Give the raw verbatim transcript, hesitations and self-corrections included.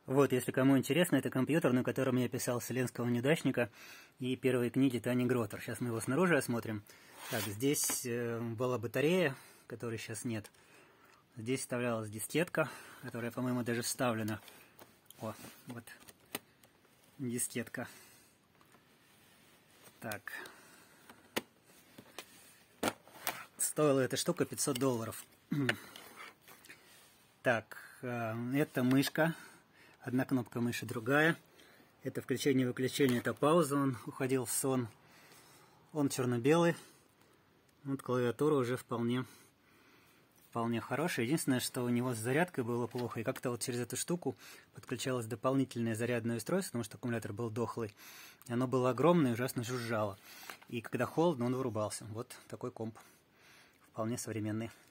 Вот, если кому интересно, это компьютер, на котором я писал «Вселенского неудачника» и первые книги Тани Гротер. Сейчас мы его снаружи осмотрим. Так, здесь э, была батарея, которой сейчас нет. Здесь вставлялась дискетка, которая, по-моему, даже вставлена. О, вот дискетка. Так. Стоила эта штука пятьсот долларов. Так, э, это мышка. Одна кнопка мыши, другая. Это включение-выключение, это пауза, он уходил в сон. Он черно-белый. Вот клавиатура уже вполне, вполне хорошая. Единственное, что у него с зарядкой было плохо. И как-то вот через эту штуку подключалось дополнительное зарядное устройство, потому что аккумулятор был дохлый. И оно было огромное и ужасно жужжало. И когда холодно, он вырубался. Вот такой комп. Вполне современный.